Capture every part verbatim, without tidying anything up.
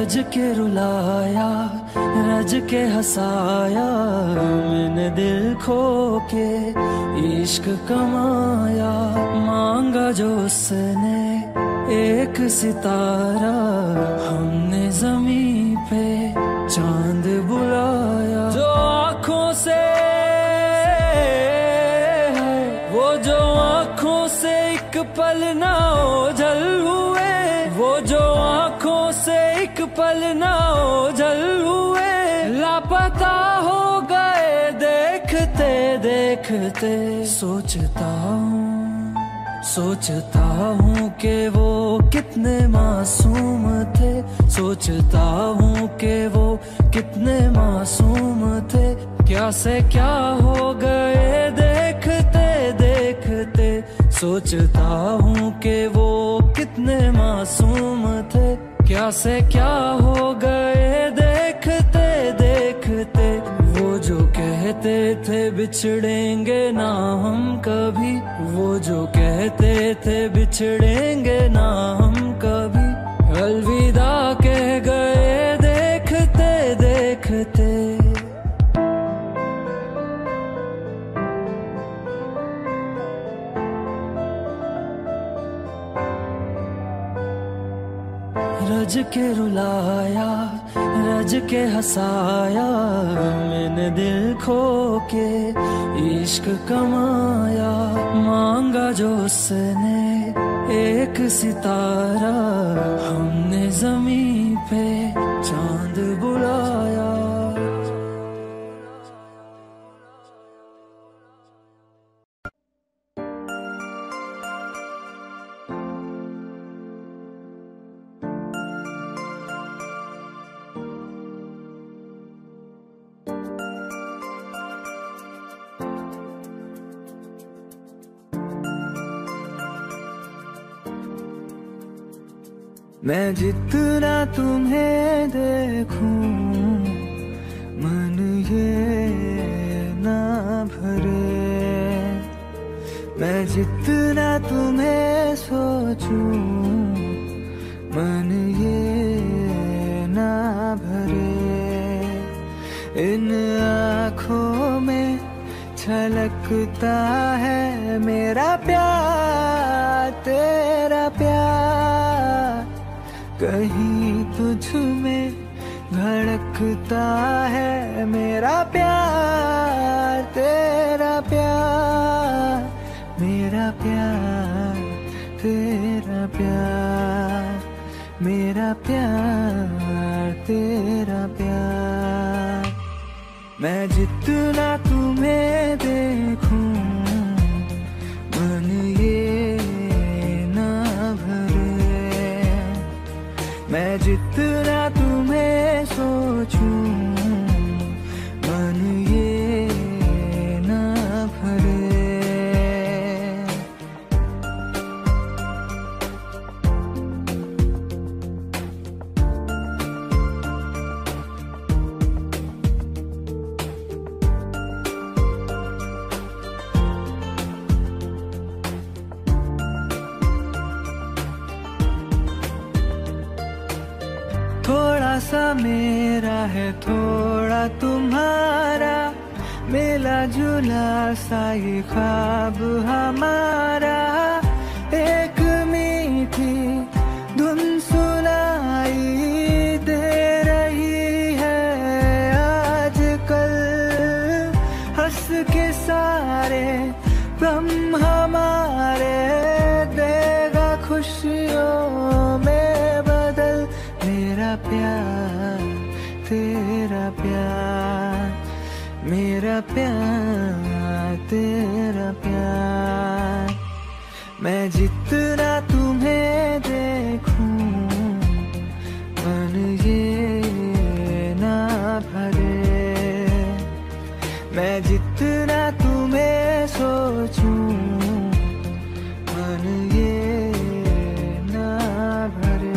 रज के रुलाया, रज के हंसाया, मैंने दिल खो के इश्क कमाया। मांगा जो उसने एक सितारा, हमने जमीन पे चांद बुलाया। जो आँखों से वो जो आँखों से एक पल ना ओझल हुए, वो जो आँखों से एक पल ना ओझल हुए, लापता हो गए देखते देखते। सोचता हूँ सोचता हूँ कि वो कितने मासूम थे, सोचता हूँ कि वो कितने मासूम थे। क्या से क्या हो गए देखते देखते। सोचता हूँ कि वो कितने मासूम थे, क्या से क्या हो गए देखते देखते। वो जो कहते थे बिछड़ेंगे ना हम कभी, वो जो कहते थे बिछड़ेंगे ना हम कभी, अलविदा कह गए देखते देखते। रज के रुलाया, रज के हंसाया, मैंने दिल खो के इश्क कमाया। मांगा जो उसने एक सितारा, हमने जमीन पे चांद बुलाया। मैं जितना तुम्हें देखूं, मन ये ना भरे। मैं जितना तुम्हें सोचूं, मन ये ना भरे। इन आँखों में छलकता है मेरा प्यार, तेरा प्यार। कहीं तुझ में धड़कता है मेरा प्यार, तेरा प्यार। मेरा प्यार, तेरा प्यार, मेरा प्यार, तेरा प्यार। मैं जितना तुम्हें देखूं, मन ये ना भरे। मैं जितना तुम्हें सोचूं, मन ये ना भरे। थोड़ा सा मेरा है थोड़ा तुम्हारा, मिला जुला सा ये ख्वाब हमारा। एक मीठी धुन सुनाई दे रही है आजकल, हंस के सारे गम हमारे देगा खुशियों में बदल। मेरा प्यार, तेरा प्यार, मेरा प्यार, तेरा प्यार। मैं जितना तुम्हें देखूं, मन ये ना भरे। मैं जितना तुम्हें सोचूं, मन ये ना भरे।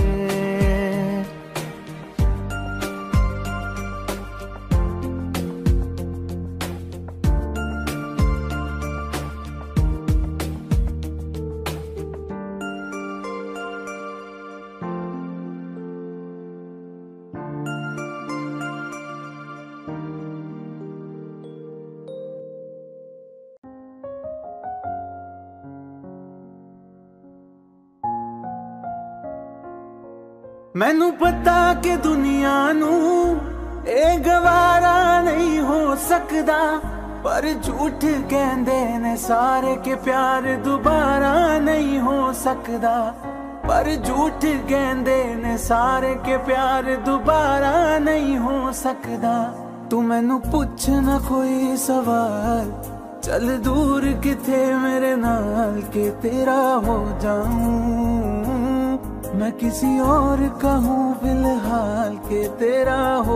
मैनू पता कि दुनिया नू ए गवारा नहीं हो सकदा, पर झूठ कहंदे ने सारे के प्यार दोबारा नहीं हो सकदा। पर झूठ कहंदे ने सारे के प्यार दोबारा नहीं हो सकदा। तू मैनू पुछ ना कोई सवाल, चल दूर किथे मेरे नाल के तेरा हो जाऊं। मैं किसी और का हूँ फिलहाल के तेरा हो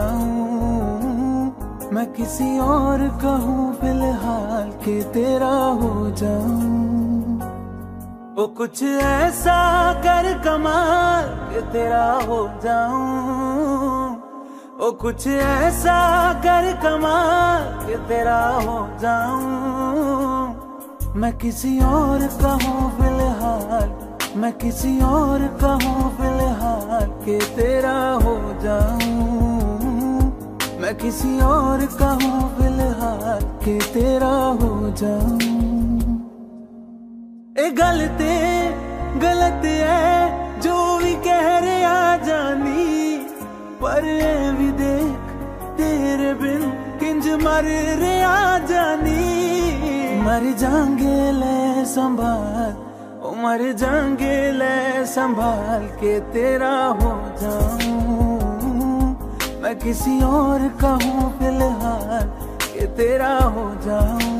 जाऊं। मैं किसी और का हूँ फिलहाल के तेरा हो जाऊं। वो कुछ ऐसा कर कमाल के तेरा हो जाऊं। वो कुछ ऐसा कर कमाल के तेरा हो जाऊं। मैं किसी और का हूँ फिलहाल, मैं किसी और का हूँ फिलहाल के तेरा हो जाऊं। मैं किसी और का हूँ फिलहाल के तेरा हो जाऊं। ए गलते गलत है जो भी कह रहे आ जानी, पर ए भी देख तेरे बिन किंज मर रहे आ जानी। मर जाएंगे ले संभाल, ओ मर जाएंगे ले संभाल के तेरा हो जाऊं। मैं किसी और का हूँ फिलहाल के तेरा हो जाऊं।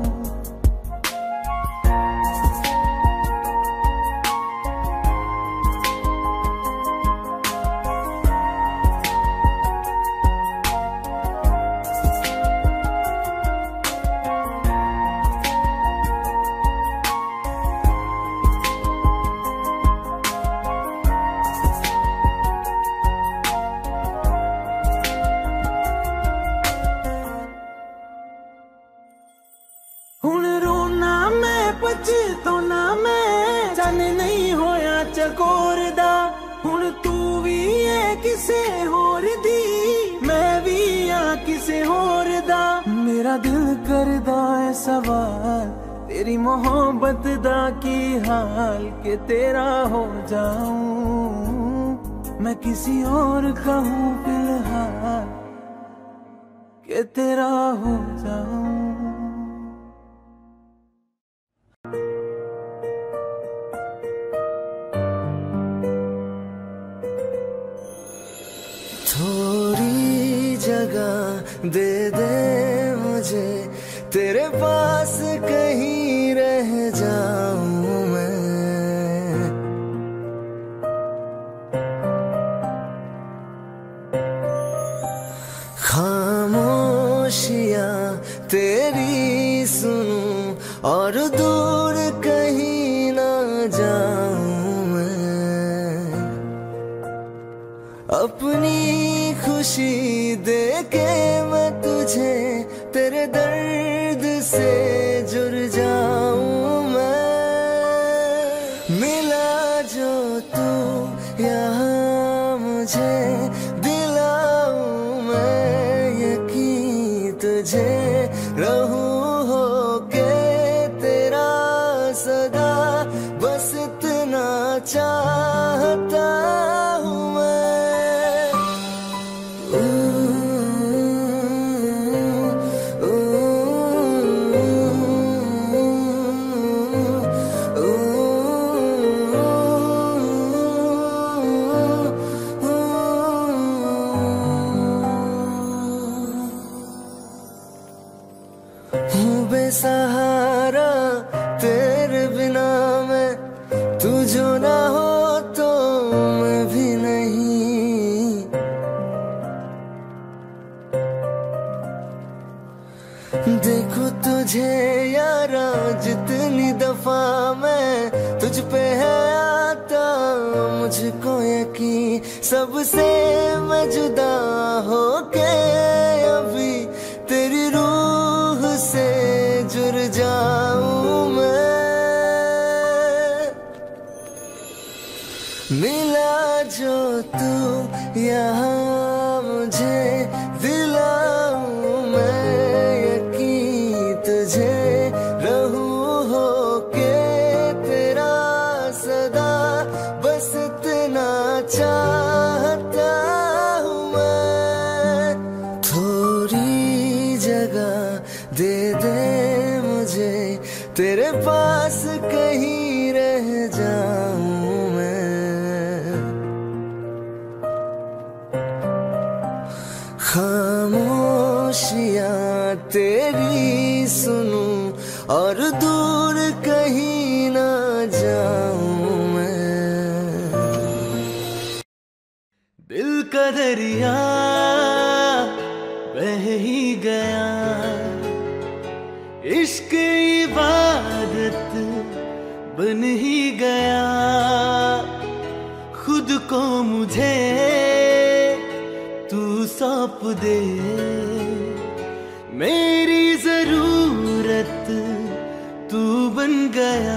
हुण रोना मैं पछताना मैं, चन नहीं होया चकोर दा। हुण तू भी है किसे होर दी, मैं भी आ किसे होर दा। मेरा दिल करदा है सवाल, तेरी मोहब्बत दा की हाल के तेरा हो जाऊं। मैं किसी और का हूँ फिलहाल के तेरा हो जाऊं। थोड़ी जगह दे दे मुझे, तेरे पास कहीं रह जाऊं मैं। खामोशियां तेरी सुनूं और दूर कहीं ना जाऊं मैं। अपनी खुशी देके मैं तुझे तेरे दर्द से जुड़ जाऊं मैं। मिला जो तू यहाँ मुझे दिलाऊं मैं यकीन तुझे। रहूं होके तेरा सदा, बस इतना चाहता हूँ मैं। हूँ बेसहारा तेरे बिना मैं, तू जो ना हो तो मैं भी नहीं। देखो तुझे यारा जितनी दफा मैं तुझ पे है आता, मुझको यकीन सबसे मैं जुदा होके अभी तेरी रूह से जुड़ जाऊं मैं। मिला जो तू यहाँ मुझे दिलाऊं मैं यकीन तुझे। रहूं होके तेरा सदा, बस इतना चाह जगह दे दे मुझे, तेरे पास कहीं रह जाऊं मैं। खामोशियां तेरी सुनूं और दूर कहीं ना जाऊं मैं। दिल का दरिया बह ही गया, इश्क इबादत बन ही गया। खुद को मुझे तू सौंप दे, मेरी जरूरत तू बन गया।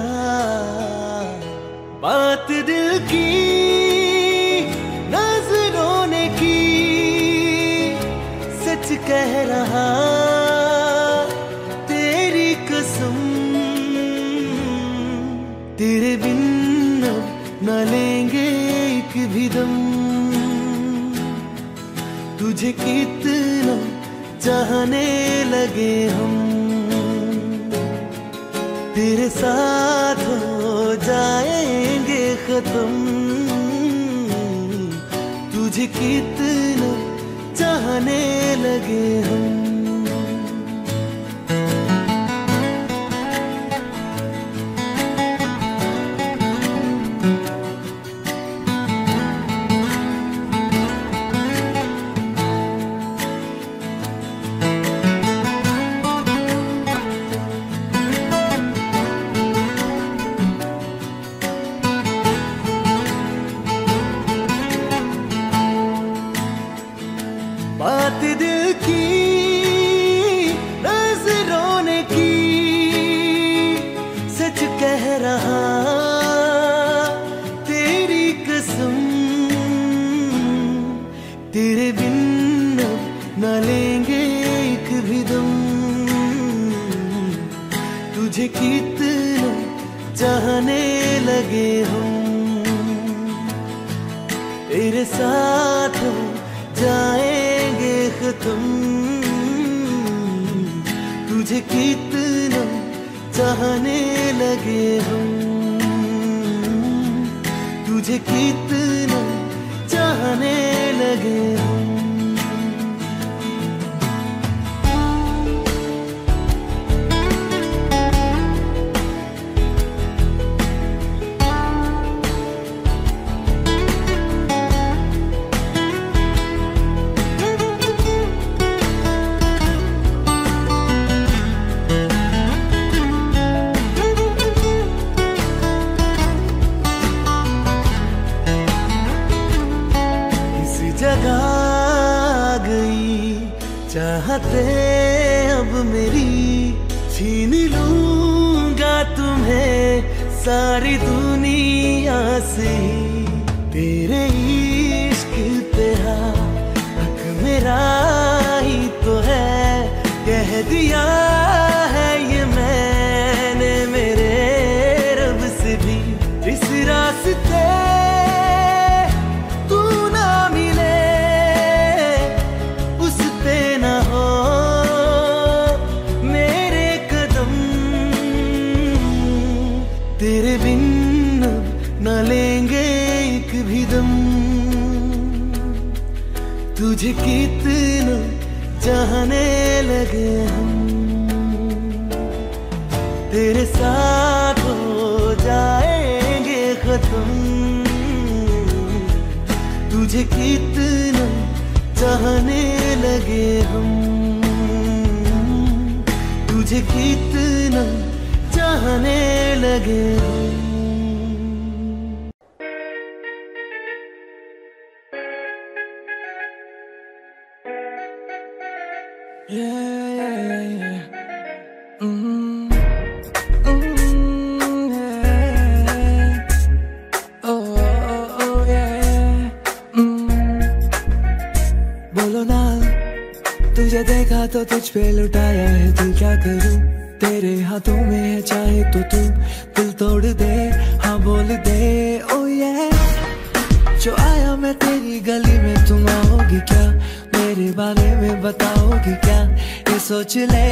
बात दिल की नजरों ने की, सच कह रहा तेरी कसम। तेरे बिन न लेंगे एक भी दम, तुझे कितना चाहने लगे हम। तेरे साथ हो जाएंगे खत्म, तुझे कितना चाहने लगे हम। बात दिल की नजरों ने की, सच कह रहा तेरी कसम। तेरे बिन न लेंगे एक भी दम, तुझे कितना चाहने लगे हम। तेरे साथ जाएंगे खत्म, तुझे कितना चाहने लगे हम। तुझे कितना चाहने लगे हम। जगा गई चाहते अब मेरी, छीन लूंगा तुम्हें सारी दुनिया से। तेरे इश्क पे हक मेरा ही तो है, कह दिया है ये मैंने मेरे रब से भी। इस रास्ते तेरे बिन न लेंगे एक भी दम, तुझे कितना चाहने लगे हम। तेरे साथ हो जाएंगे खत्म, तुझे कितना चाहने लगे हम। तुझे कितना चाहने लगे हम। Yeah, yeah, yeah. Mm-hmm. Mm-hmm, yeah. Oh, oh, oh, yeah. Mm-hmm. बोलो ना, तुझे देखा तो तुझ पे लुटाया है दिल, क्या करूं? तेरे हाथों में है चाहे तो तू दिल तोड़ दे, हाँ बोल दे। ओ ये जो आया मैं तेरी गली में, तुम आओगी क्या? मेरे बारे में बताओगी क्या? ये सोच ले।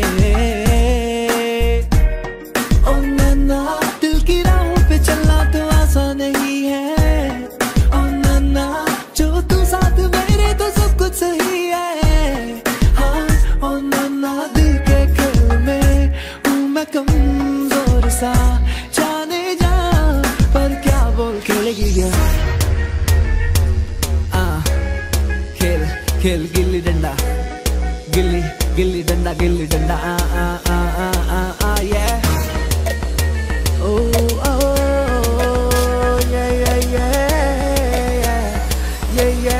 ओ नन्ना दिल की राहों पे चलना तो आसान नहीं है। ओ नन्ना जो तू साथ मेरे तो सब कुछ सही है। हाँ ओ नन्ना दिल के खेल में हूँ मैं कमजोर सा, जाने जा पर क्या बोल खेलेगी क्या। आ खेल खेल गिल्ली डंडा, गिल्ली गिल्ली डंडा गिल्ली डंडा आ आ आ आ आ आ ये ओ ओ ये ये ये ये ये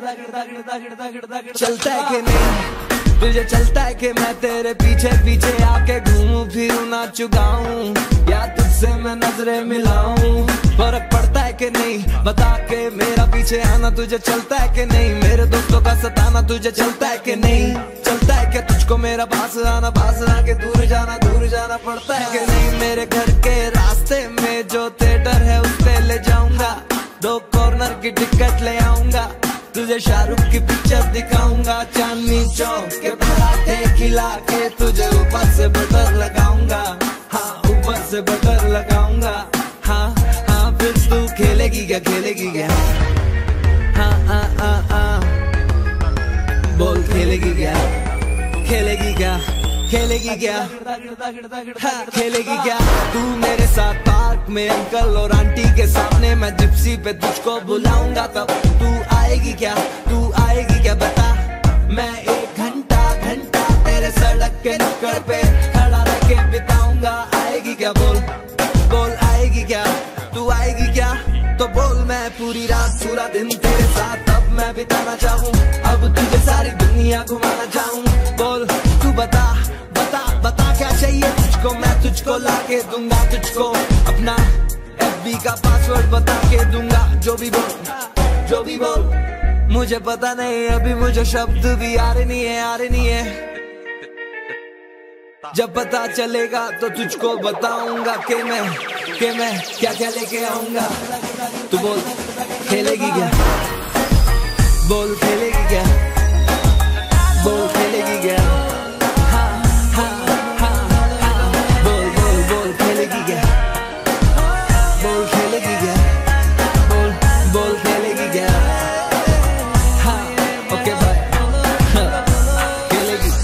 चलता है कि नहीं तुझे, चलता है कि मैं तेरे पीछे पीछे आके घूमूं फिरूं नाचूं गाऊं, या तुझसे मैं नजरें मिलाऊं। फर्क पड़ता है कि नहीं बता के मेरा पीछे आना तुझे चलता है कि नहीं, मेरे दोस्तों का सताना तुझे चलता है कि नहीं, चलता है कि तुझको मेरा पास आना पास आके दूर जाना दूर जाना पड़ता है कि नहीं। मेरे घर के रास्ते में जो थिएटर है उस पे ले जाऊंगा, दो कॉर्नर की टिकट ले आऊंगा, तुझे शाहरुख की पिक्चर दिखाऊंगा, चांदनी चौक के पराठे खिला के तुझे ऊपर से बटर लगाऊंगा, हाँ ऊपर से बटर लगाऊंगा, हाँ हाँ फिर तू खेलेगी क्या खेलेगी क्या, हाँ हाँ हाँ हाँ बोल खेलेगी क्या खेलेगी क्या खेलेगी क्या, हाँ खेलेगी क्या। तू मेरे साथ पार्क में अंकल और आंटी के सामने मैं जिप्सी पे तुझको बुलाऊंगा, तब तू आएगी क्या तू आएगी क्या बता। मैं एक घंटा घंटा तेरे सड़क के नुक्कड़ पे खड़ा रह के बिताऊंगा, आएगी क्या बोल बोल आएगी क्या तू आएगी क्या, तो बोल मैं पूरी रात पूरा दिन तेरे साथ अब मैं बिताना चाहूँ, अब तुझे सारी दुनिया घुमाना चाहूँ। बोल तू बता बता बता क्या चाहिए तुझको, मैं तुझको ला के दूंगा, तुझको अपना एफ बी का पासवर्ड बता के दूंगा, जो भी बोल जो भी बोल मुझे पता नहीं अभी मुझे शब्द भी आ रहे नहीं है आ रहे नहीं है, जब पता चलेगा तो तुझको बताऊंगा कि मैं कि मैं क्या क्या लेके आऊंगा। तू बोल खेलेगी क्या बोल खेलेगी क्या बोल खेलेगी क्या, हाँ हाँ हाँ हाँ बोल बोल बोल खेलेगी क्या बोल खेलेगी क्या बोल बोल खेलेगी क्या, हाँ ओके बाय खेलेगी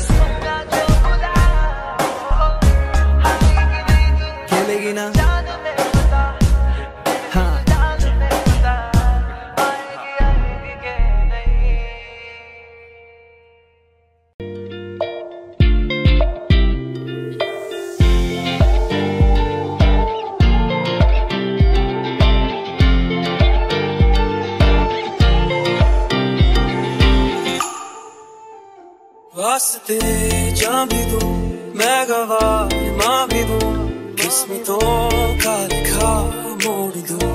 खेलेगी ना, हाँ वास्ते जान भी दूं मैं गवाह माँ भी दूं, किस्मतों का लिखा मोड़ दूं,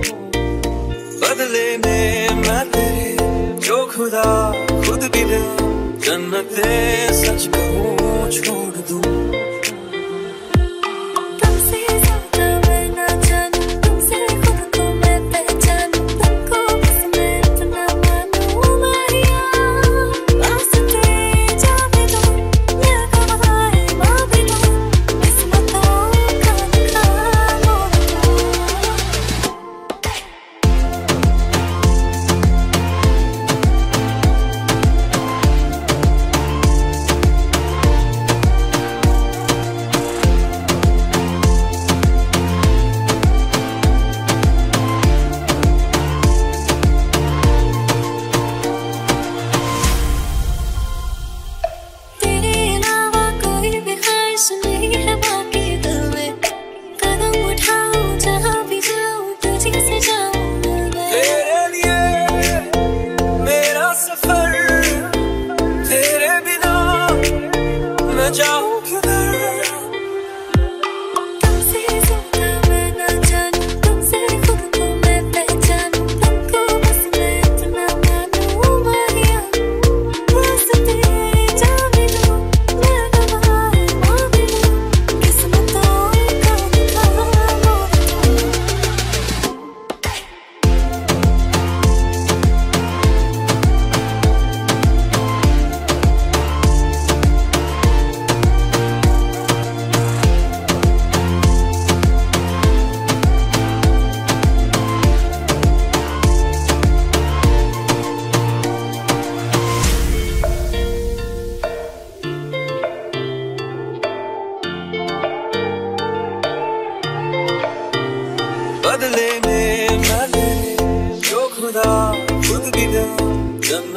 बदले में मैं तेरे जो खुदा खुद भी दे, जन्नते सच कहूँ छोड़ दूं।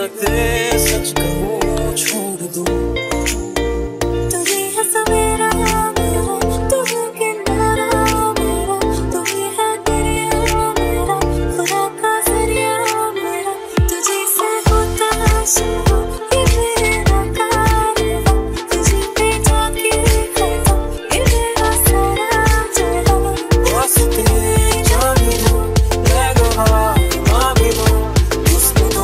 सुनते सच कहूँ छोड़ दूँ। तुझे है सवेरा मेरा, तुझे किनारा मेरा, तुझे है दरिया मेरा, खुदा का जरिया मेरा। तुझे से होता शुरू ये मेरा कारवां, तुझे पे जाके खत्म ये मेरा सारा जहां। वास्ते जान दो लगो हाँ भी दो उसको दो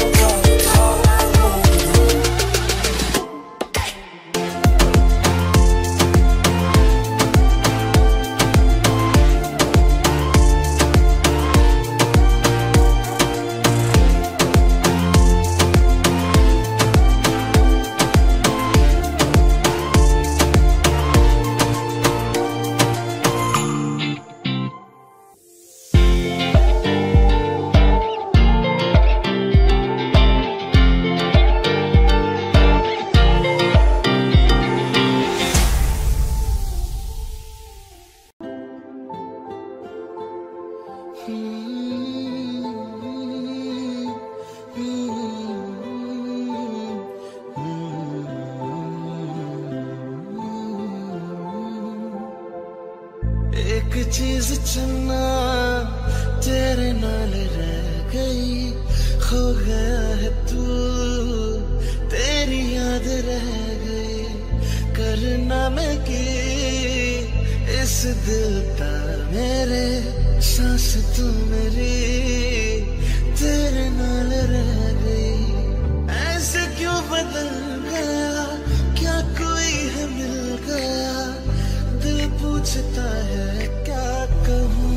एक चीज चुनना तेरे नाल रह गई, खो गया है तू तेरी याद रह गई। करना मैं की इस दिल का मेरे सांस तू मेरी तेरे नाल रह गई। ऐसे क्यों बदल गया, क्या कोई है मिल गया, दिल पूछता है क्या कहूँ।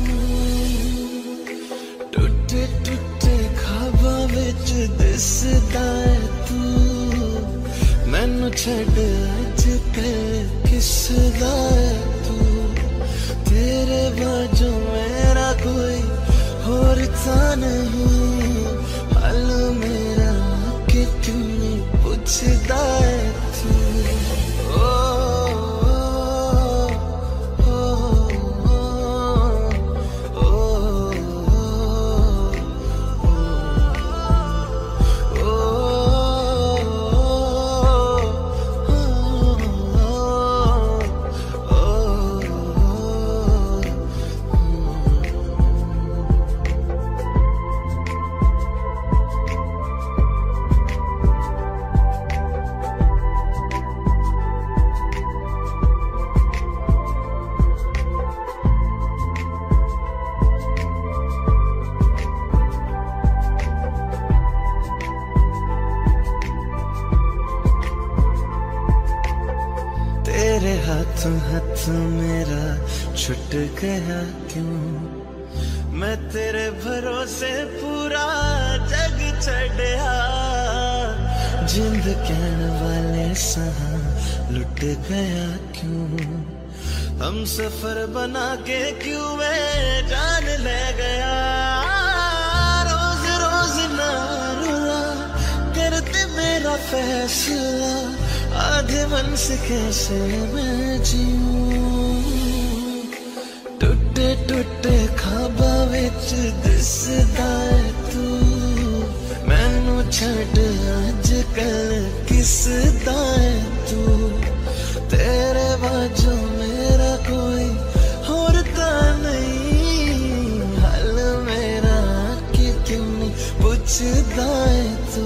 टूटे टूटे ख्वाबां विच दिसदा है तू, मैनू छड्ड अज कल किसदा है तू। तेरे बाजू मेरा कोई होर था नहीं, हाल मेरा कि क्यों नहीं पूछदा है तू। ओ तेरे हाथों हाथ मेरा छुट गया क्यों, मैं तेरे भरोसे पूरा जग छड़िया। जिंद कहन वाले सहा लुट गया क्यों, हम सफर बना के क्यों मैं जान ले गया। रोज रोज ना रुला करते मेरा फैसला, आधे मन से कैसे मैं जीऊं। टूटे टूटे ख्वाबां विच दिसदा है तू, मैनू छड्ड अज कल किसदा है तू। तेरे बाजू मेरा कोई होर तां नहीं, हाल मेरा कि क्यों नहीं पुछदा है तू।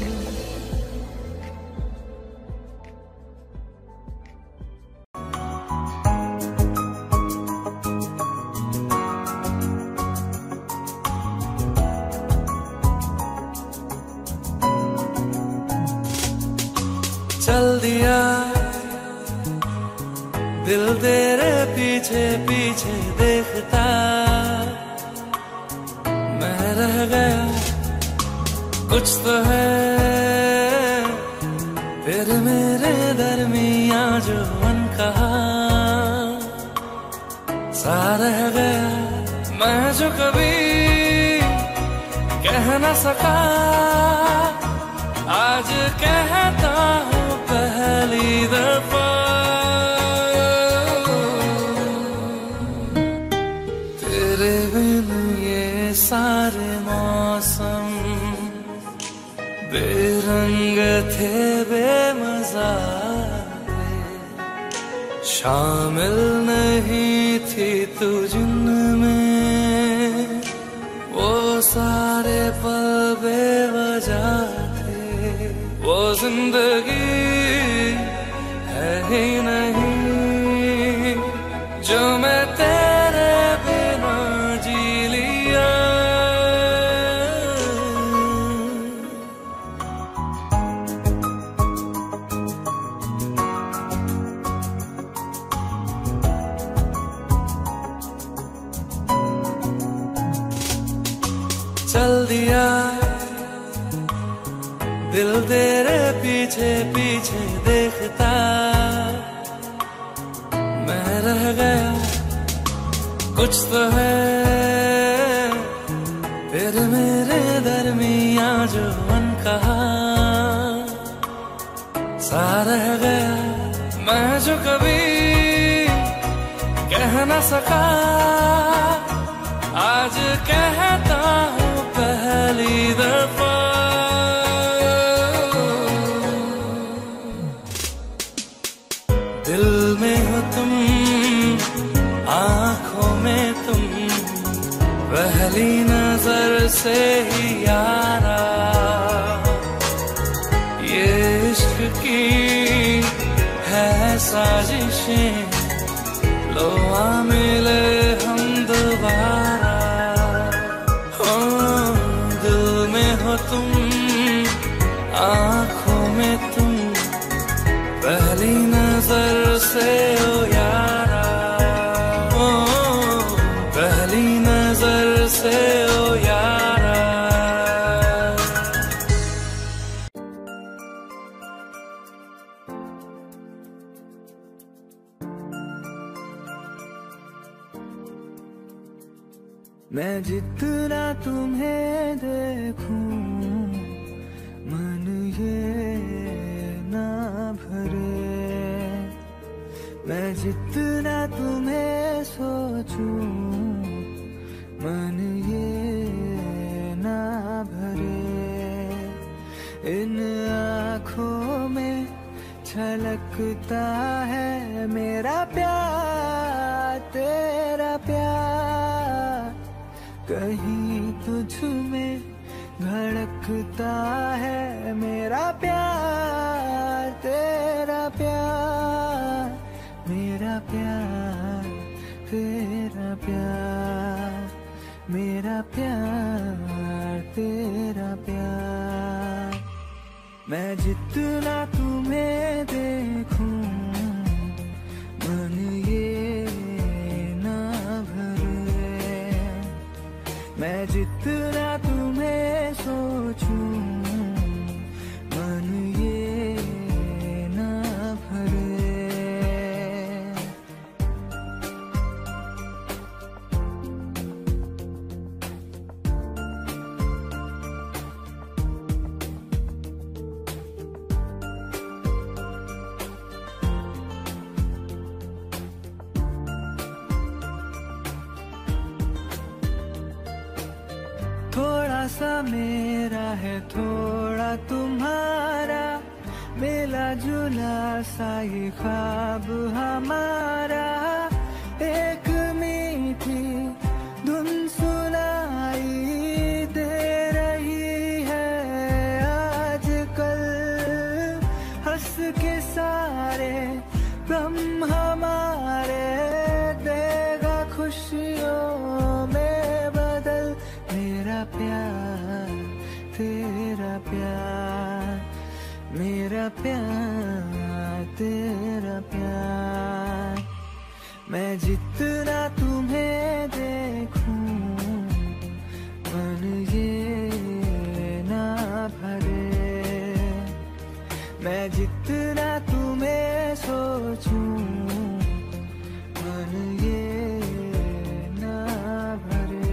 चल दिया दिल तेरे पीछे पीछे देखता, मैं रह गया कुछ तो है तेरे मेरे दरमियां जो अनकहा सा रह गया। मैं जो कभी कह न सका आज कहता हूँ पहली दफा। तेरे बिन ये सारे मौसम थे बेमज़ा थे, शामिल नहीं थी तू जिनमें, वो सारे पल बेवजह थे। वो जिंदगी है ही नहीं जो मैं तेरे बिना जी लिया। चल दिया दिल तेरे पीछे पीछे देखता, मैं रह गया कुछ तो है तेरे मेरे दरमिया जो अनकहा सा रह गया। मैं जो कभी कह न सका आज कहता हूँ पहली दफा। दिल में हो तुम, आँखों में तुम, पहली नजर से ही यारा। ये इश्क की है साजिशें, लो आ मिले हम दोबारा। हो दिल में हो तुम, आँखों में तुम, पहली नजर से ओ यारा। ओ पहली नजर से ओ यारा। मैं जितना तुम्हें देखूं मन ये ना भरे, मैं जितना तुम्हें सोचूं मन ये ना भरे। इन आँखों में छलकता है मेरा प्यार, तेरा प्यार। कहीं तुझ में धड़कता है मेरा प्यार, तेरा प्यार। मेरा प्यार तेरा प्यार, मेरा प्यार तेरा प्यार। मैं जितना तुम्हें देखूं मन ये ना भरे, मैं जितना तुम्हें सोचूं मन ये ना भरे। थोड़ा सा मेरा है थोड़ा तुम्हारा, मिला जुला सा ये ख्वाब हमारा। एक मीठी धुन सुनाई दे रही है आजकल, हंस के सारे गम हमारे देगा खुशियों में बदल। मेरा प्यार तेरा प्यार, मेरा प्यार तेरा प्यार। मैं जितना तुम्हें देखूं मन ये ना भरे, मैं जितना तुम्हें सोचूं मन ये ना भरे।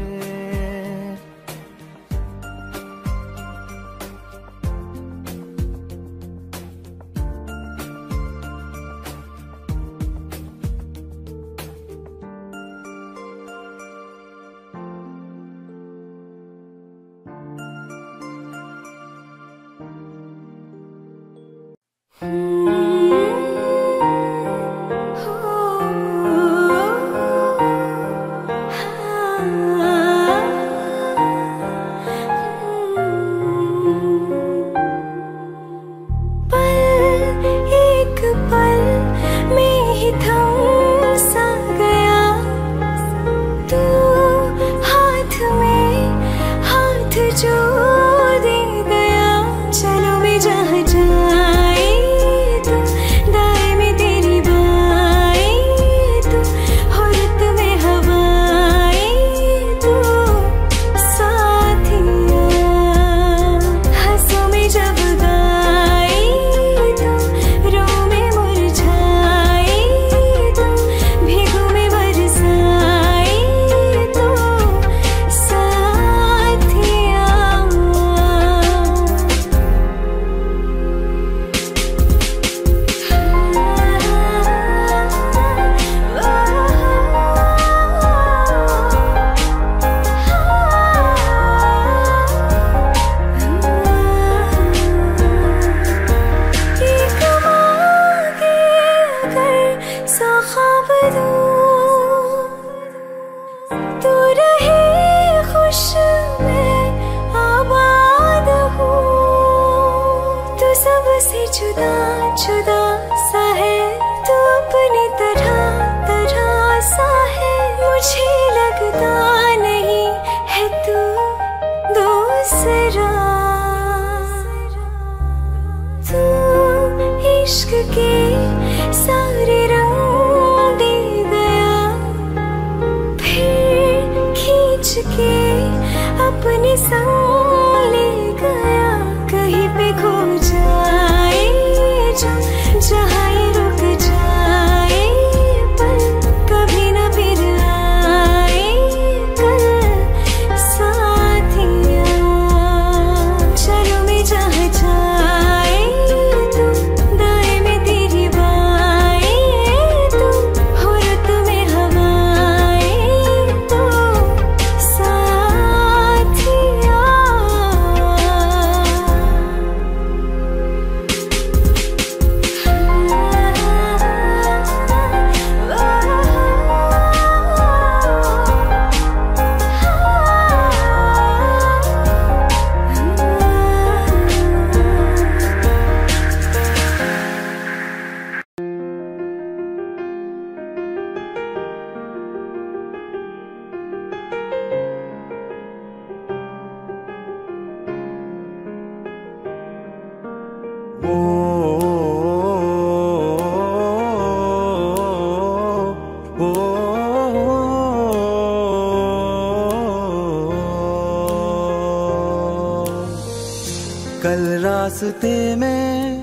कल रास्ते में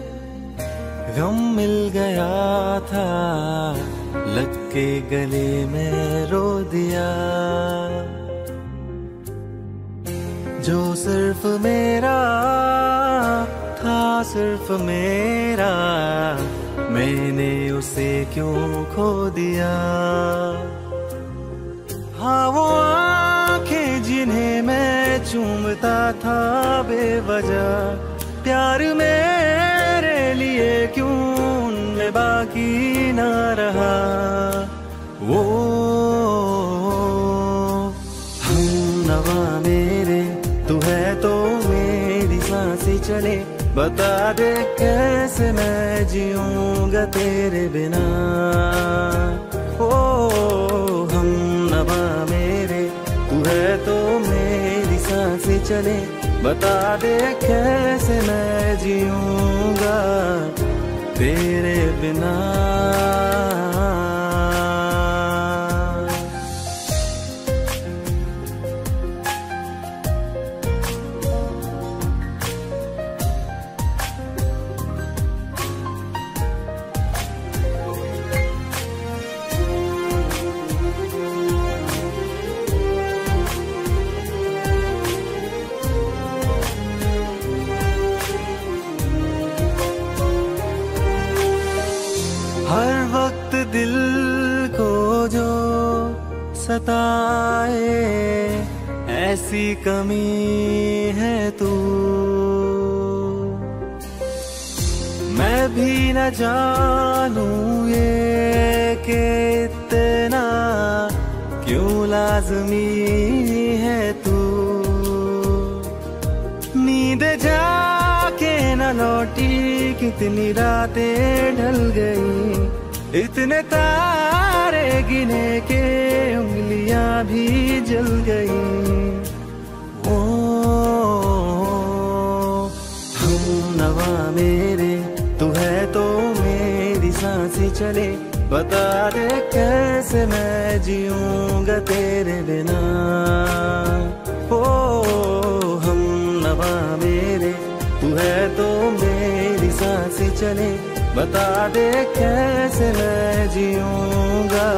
गम मिल गया था, लग के गले में रो दिया। जो सिर्फ मेरा था, सिर्फ मेरा, मैंने उसे क्यों खो दिया। हाँ वो आंखें जिन्हें मैं चूमता था बेवजह, प्यार मेरे लिए क्यों उनमें बाकी ना रहा। वो हम नवा मेरे, तू है तो मेरी सांसें चले, बता दे कैसे मैं जीऊंगा तेरे बिना। ओ हम नवा मेरे, तू है तो मेरी सांसें चले, बता दे कैसे मैं जीऊंगा तेरे बिना। हर वक्त दिल को जो सताए, ऐसी कमी है तू। मैं भी न जानूं ये कि इतना क्यों लाज़मी है तू। नींद जाके न लौटी कितनी रातें ढल गई, इतने तारे गिने के उंगलियां भी जल गई। ओ हम नवा मेरे तू है तो मेरी सांसें चले, बता दे कैसे मैं जीऊंगा तेरे बिना। ओ हम नवा मेरे तू है तो मेरी सांसें चले, बता दे कैसे मैं जीऊंगा।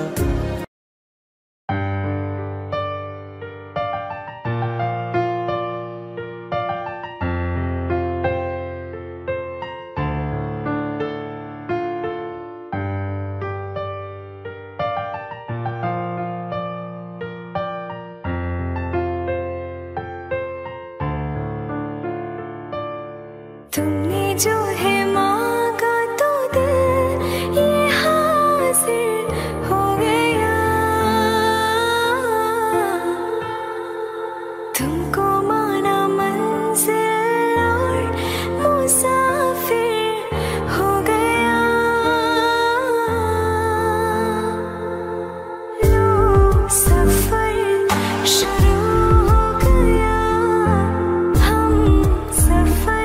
तुमने जो है मांगा तो दिल ये हासिल हो गया। तुमको माना मंजिल और मुसाफिर हो गया। लो सफर शुरू हो गया, हम सफर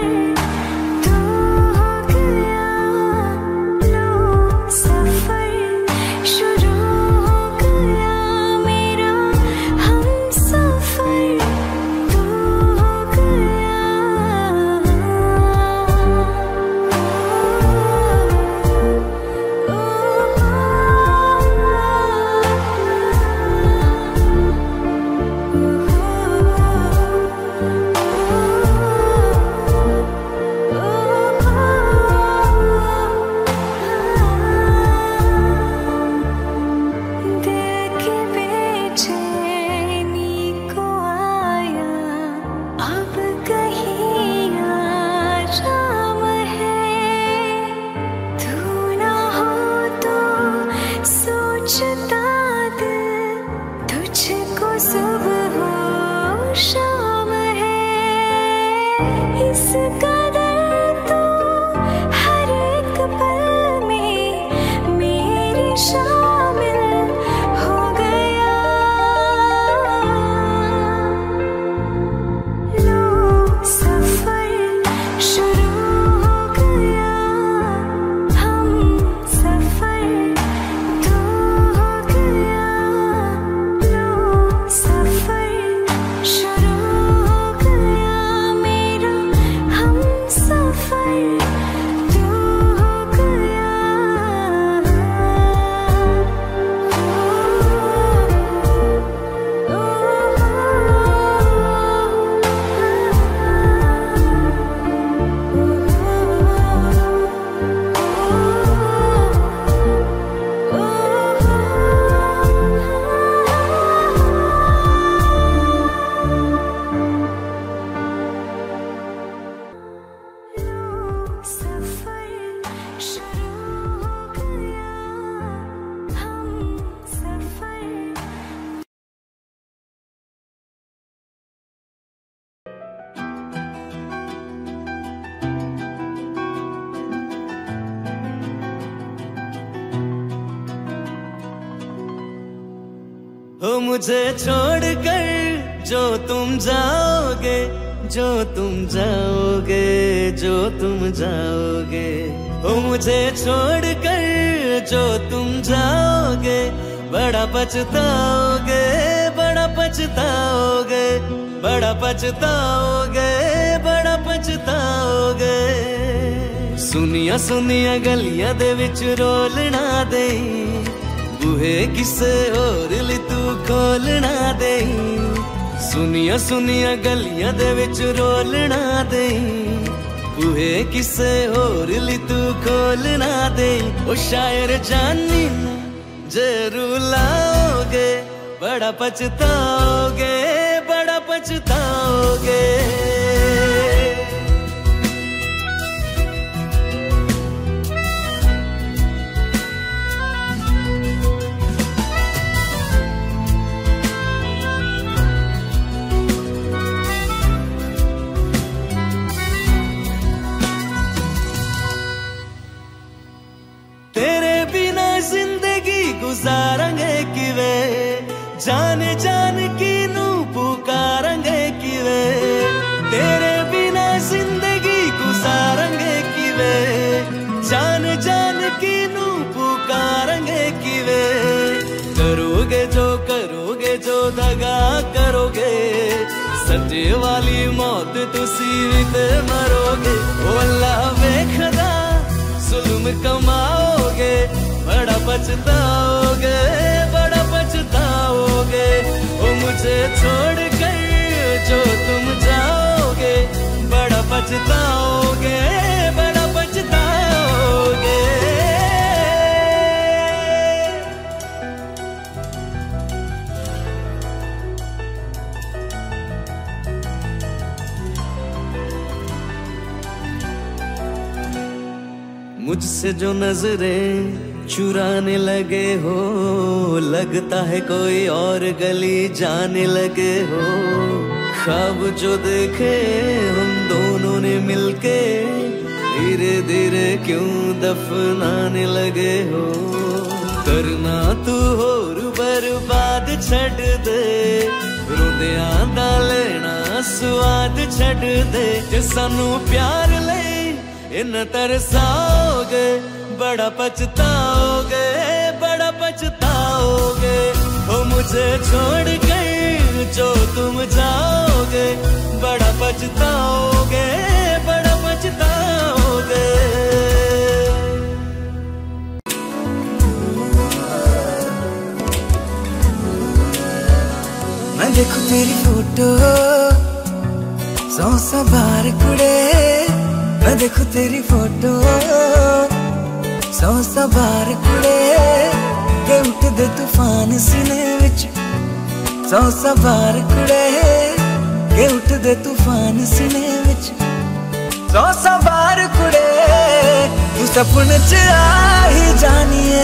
हो मुझे छोड़कर जो तुम जाओगे, जो तुम जाओगे, जो तुम जाओगे। हो मुझे छोड़कर जो तुम जाओगे, बड़ा पछताओगे, बड़ा पछताओगे, बड़ा पछताओगे, बड़ा पछताओगे। सुनिया सुनिया गलियां दे विच रोलना दे, बूहे किसे होर ली तू खोलना दे। सुनिया सुनिया गलियां दे विच रोलना दे, बूहे किसे होर ली तू खोलना दे। ओ शायर जानी जे रुलाओगे, बड़ा पछताओगे, बड़ा पछताओगे। गुजारेंगे किवे जान जान की नू पुकारेंगे किवे तेरे बिना जिंदगी गुजारेंगे किवे जान जान की नू पुकारेंगे किवे करोगे जो करोगे जो दगा करोगे सजे वाली मौत तुसी भी ते मरोगे ओ अल्लाह वेखदा जुल्म कमाओगे बड़ा पछताओगे बड़ा पछताओगे ओ मुझे छोड़ कर जो तुम जाओगे बड़ा पछताओगे बड़ा पछताओगे मुझसे जो नजरें चुराने लगे हो लगता है कोई और गली जाने लगे हो ख्वाब जो देखे हम दोनों ने मिलके धीरे धीरे क्यों दफनाने लगे हो करना तू होर बर्बाद छड़ दे रुदियां दा लेना स्वाद छड़ दे जे सानू प्यार ले इन तरसाओगे बड़ा पछताओगे बड़ा पछताओगे ओ मुझे छोड़ कर जो तुम जाओगे बड़ा पछताओगे बड़ा पछताओगे मैं देखूं तेरी फोटो सौ सौ बार कुड़े मैं देखूं तेरी फोटो सौ सौ बार कुड़े के उठदे तूफान सीने विच सौ सौ बार कुड़े के उठदे तूफान सीने विच सौ सौ बार कुड़े तू सपने च आ ही जानिए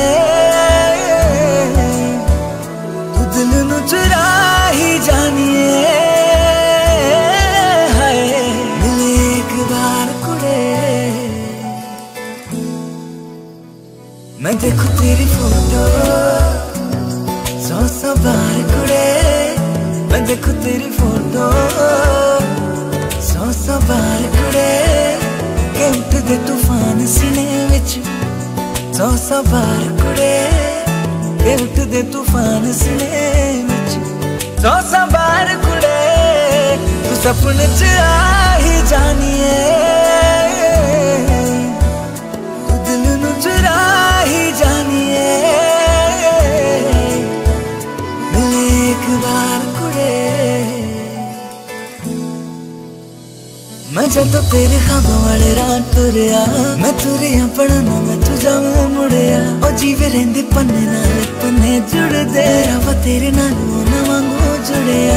तू दिल नू चुरा ही जानिए हाय मिले एक बार मैं देखूं तेरी फोटो सौ सौ बार कुड़े मैं देखूं तेरी फोटो सौ सौ बार कुड़े के उठदे तूफान सीने विच सौ सौ बार कुड़े के उठदे तूफान सीने विच सौ सौ बार कुड़े तू सपने च आ ही जानिए तू दिल नू चुरा ही जानिए मिले एक बार कुड़े मैं जदों तेरे ख्वाबों वाले राह तुरिया मैं तुरिया पढ़ना मैं तू जाऊं मुड़िया ओ जीवे रहिंदे पन्ने नाल पन्ने जुड़दे रब तेरे नाल ना वांगू जुड़िया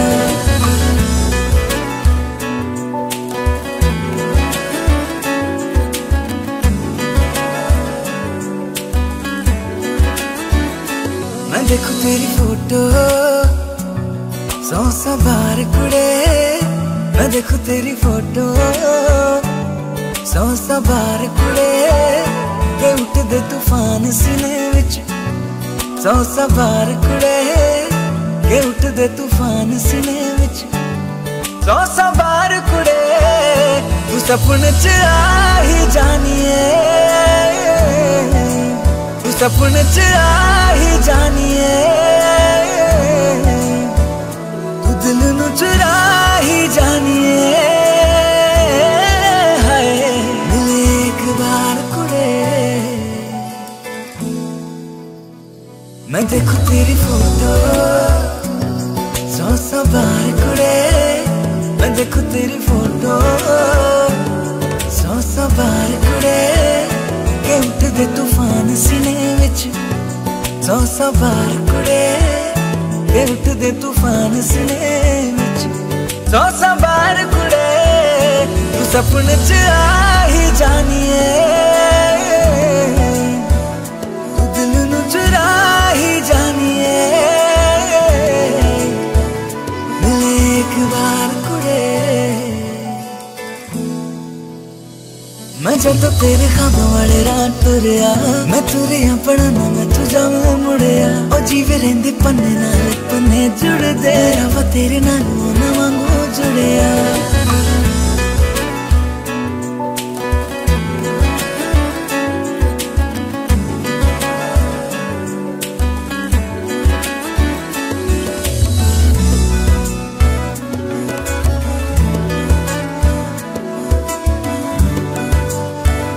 मैं देखूं तेरी फोटो सौ सौ बार कुड़े मैं देखूं तेरी फोटो सौ सौ बार कुड़े के उठदे तूफान सीने विच सौ सौ बार कुड़े के उठदे तूफान सीने विच सौ सौ बार कुड़े तू सपने च आ ही जानिए तू सपने च आ ही जानिए तू दिल नू चुरा ही जानिए हाय मिले एक बार कुड़े मैं देखूं तेरी फोटो सौ सौ बार कुड़े मैं देखूं तेरी फोटो सौ सौ बार कुड़े के उठदे तूफान सीने विच सौ सौ बार कुड़े के उठदे तूफान सीने विच सौ सौ बार कुड़े तू सपने च आ ही जानिए तू दिल नू चुरा ही जानिए मिले एक बार कुड़े मैं जदों तेरे ख्वाबों वाले राह तुरिया मैं तुरिया पढ़ना मैं तू जाऊं मुड़िया रेंदे पन्ने नाल पन्ने जुड़दे रवा तेरे नाल ना वांगू जुड़िया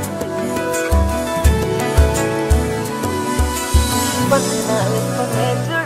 पन्ने नाल पन्ने जुड़दे